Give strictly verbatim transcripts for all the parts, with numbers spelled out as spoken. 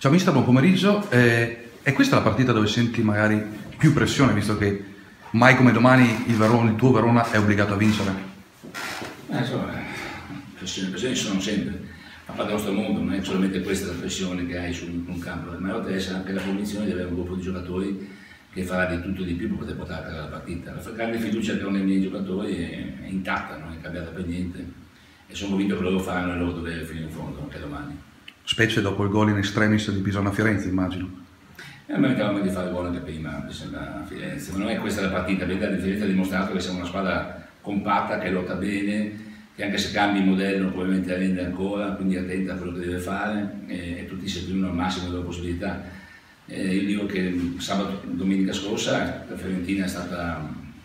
Ciao mister, buon pomeriggio. Eh, è questa la partita dove senti magari più pressione, visto che mai come domani il, Verona, il tuo Verona è obbligato a vincere? Eh, insomma, pressioni, pressioni sono sempre, a parte il nostro mondo, non è solamente questa la pressione che hai su un campo, ma a volte è anche la convinzione di avere un gruppo di giocatori che farà di tutto di più per poter portare a casa la partita. La grande fiducia che ho nei miei giocatori è, è intatta, non è cambiata per niente e sono convinto che loro faranno il loro dovere fino in fondo anche domani. Specie dopo il gol in extremis di Pisano a Firenze, immagino. E a me mettevamo di fare gol anche prima, mi sembra, a Firenze, ma non è questa la partita. La Firenze ha dimostrato che siamo una squadra compatta, che lotta bene, che anche se cambi il modello probabilmente rende ancora, quindi attenta a quello che deve fare e, e tutti si esprimono al massimo delle loro possibilità. Eh, io dico che sabato, domenica scorsa, la Fiorentina è stata,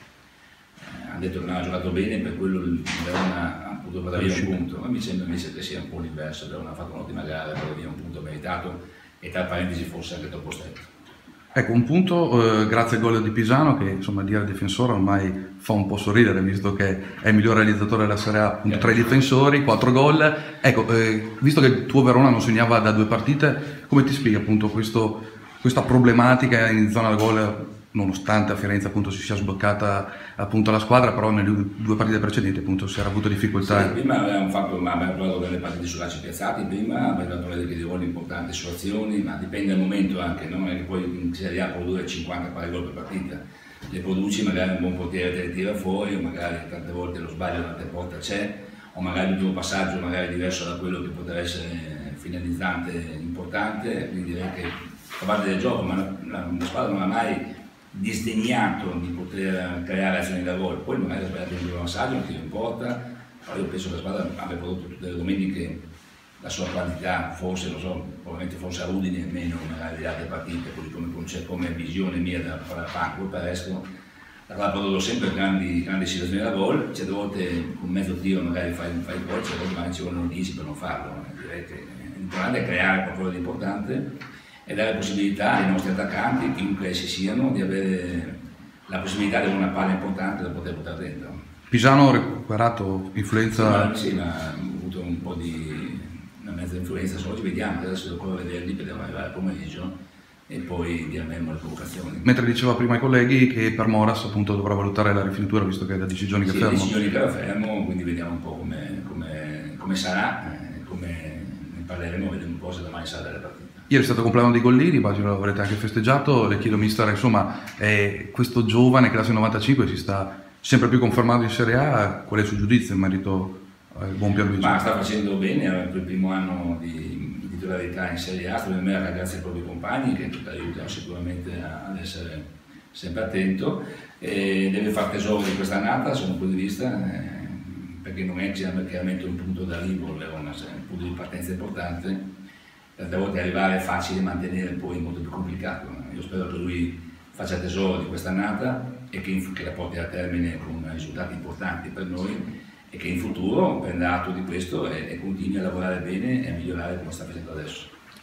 eh, ha detto che non ha giocato bene, per quello il Verona ha potuto portare via un punto, ma mi sembra invece che sia un po' l'inverso. Il Verona ha fatto un'ottima gara, portare via un punto meritato e tra parentesi forse anche troppo stretto. Ecco, un punto, eh, grazie al gol di Pisano, che insomma dire difensore ormai fa un po' sorridere, visto che è il miglior realizzatore della Serie A, appunto, tre difensori, quattro gol. Ecco, eh, visto che il tuo Verona non segnava da due partite, come ti spieghi appunto questo, questa problematica in zona gol, nonostante a Firenze appunto si sia sbloccata appunto la squadra, però nelle due partite precedenti appunto si era avuto difficoltà? Sì, prima avevamo fatto, ma abbiamo provato delle partite su calci piazzati, prima avevamo fatto dei ruoli importanti su azioni, ma dipende dal momento anche, no? Non è che poi in Serie A produrre cinquanta quaranta gol per partita, le produci magari un buon portiere te le tira fuori, o magari tante volte lo sbaglio da te porta c'è, o magari l'ultimo passaggio magari diverso da quello che potrebbe essere finalizzante importante, quindi direi che fa parte del gioco, ma la, la, la squadra non ha mai disdegnato di poter creare azioni da gol, poi magari ha sbagliato un primo passaggio, non ti importa, però io penso che la squadra abbia prodotto tutte le domeniche la sua quantità, forse, lo so, probabilmente forse a Udine meno magari le altre partite, così come, come visione mia da fare la panca, per il resto la squadra ha prodotto sempre grandi, grandi situazioni da gol, certe volte con mezzo tiro magari fai, fai il gol, certe volte magari ci vogliono dieci per non farlo, direi che l'importante è creare qualcosa di importante e dare la possibilità ai nostri attaccanti, chiunque essi siano, di avere la possibilità di avere una palla importante da poter buttare dentro. Pisano ha recuperato influenza? Sì, ma ha avuto un po' di una mezza influenza, solo ci vediamo, adesso devo ancora vederli, dobbiamo arrivare al pomeriggio e poi diremo le convocazioni. Mentre diceva prima ai colleghi che per Moras appunto dovrà valutare la rifinitura, visto che è da dieci giorni che sì, è fermo. dieci giorni che era fermo, quindi vediamo un po' come, come, come sarà, eh, come ne parleremo, vediamo un po' se domani sarà delle partite. Ieri è stato il compleanno di Gollini, immagino l'avrete anche festeggiato. Le chiedo mister, insomma, eh, questo giovane classe novantacinque si sta sempre più confermando in Serie A, qual è il suo giudizio in merito al buon Pierluigi? Ma sta facendo bene, è il primo anno di, di titolarità in Serie A, secondo me grazie ai propri compagni che ti aiutano sicuramente ad essere sempre attento, e deve fare tesoro di questa annata, da un punto di vista, eh, perché non è chiaramente un punto d'arrivo, è un punto di partenza importante. Tante volte arrivare è facile, mantenere poi è molto più complicato. Io spero che lui faccia tesoro di quest'annata e che, che la porti a termine con risultati importanti per noi e che in futuro prenda atto di questo e, e continui a lavorare bene e a migliorare come sta facendo adesso.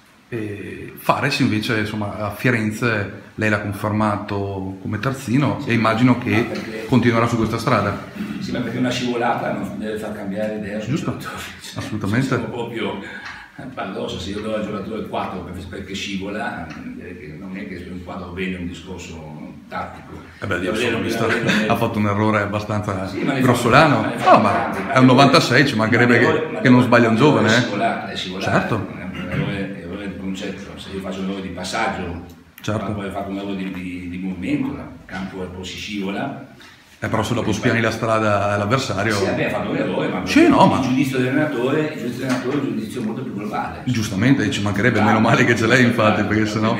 E Fares invece, insomma, a Firenze lei l'ha confermato come terzino, sì, e immagino che perché, continuerà su questa strada. Sì, ma perché una scivolata non deve far cambiare idea. Giusto, cioè, assolutamente. Siamo proprio paradosso, se io do al giocatore quattro perché scivola, che non è che un quadro bene un discorso tattico. Eh beh, adesso visto, ha fatto un errore abbastanza sì, grossolano, ma, fa, no, ma è un novantasei, ci mancherebbe che, che non sbaglia un giovane. È scivolare, è scivolare, certo. È un errore, errore di concetto, se io faccio un errore di passaggio, certo. Poi ho fatto un errore di, di, di movimento, il campo poi si scivola. Eh, però se dopo spiani la strada all'avversario... Sì, abbiamo fatto un errore, ma sì, no, ma... il giudizio dell'allenatore, il giudizio dell'allenatore è un giudizio molto più globale. Giustamente, ci mancherebbe, meno male che ce l'hai infatti, perché sennò...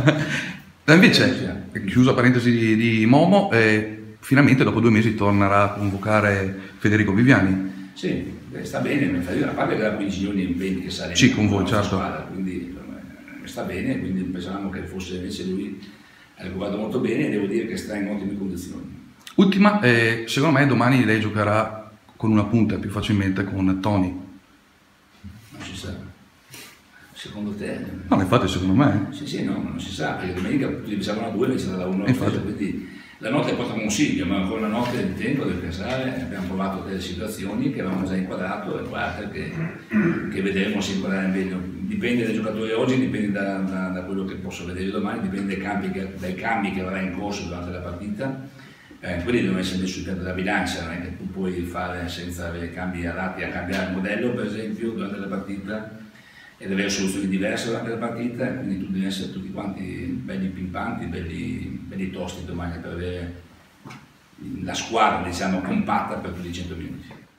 Invece, chiusa parentesi di, di Momo, eh, finalmente dopo due mesi tornerà a convocare Federico Viviani. Sì, sta bene, mi fa dire, a parte che da quindici giorni in venti che saremo sì, con voi, certo. Squadra, quindi sta bene, quindi pensavamo che fosse invece lui, ha recuperato molto bene e devo dire che sta in ottime condizioni. Ultima, eh, secondo me domani lei giocherà con una punta più facilmente con Tony. Non si sa. Secondo te? No, infatti secondo me. Sì, sì, no, non si sa, perché domenica tutti pensavano a due, invece da uno a infatti. quindi La notte porta consiglio, ma con la notte del tempo del pensare abbiamo provato delle situazioni che avevamo già inquadrato e guarda che, che vedremo se inquadrare meglio. Dipende dai giocatori oggi, dipende da, da, da quello che posso vedere domani, dipende dai cambi che, dai cambi che avrà in corso durante la partita. Eh, quelli devono essere messi sul piano della bilancia, non è che tu puoi fare senza avere cambi adatti a cambiare il modello, per esempio, durante la partita, ed avere soluzioni diverse durante la partita, e quindi tu devi essere tutti quanti belli pimpanti, belli, belli tosti domani per avere la squadra, diciamo, compatta per più di cento minuti.